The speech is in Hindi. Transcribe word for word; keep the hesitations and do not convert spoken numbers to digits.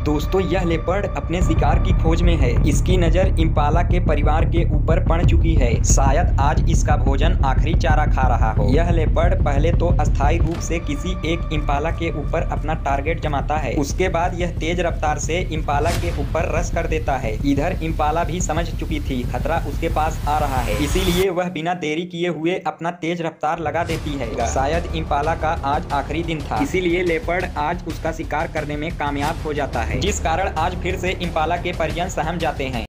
दोस्तों यह लेपर्ड अपने शिकार की खोज में है। इसकी नजर इम्पाला के परिवार के ऊपर पड़ चुकी है। शायद आज इसका भोजन आखिरी चारा खा रहा हो। यह लेपर्ड पहले तो अस्थायी रूप से किसी एक इम्पाला के ऊपर अपना टारगेट जमाता है। उसके बाद यह तेज रफ्तार से इम्पाला के ऊपर रश कर देता है। इधर इम्पाला भी समझ चुकी थी खतरा उसके पास आ रहा है, इसीलिए वह बिना देरी किए हुए अपना तेज रफ्तार लगा देती है। शायद इम्पाला का आज आखिरी दिन था, इसीलिए लेपर्ड आज उसका शिकार करने में कामयाब हो जाता है, जिस कारण आज फिर से इम्पाला के परिजन सहम जाते हैं।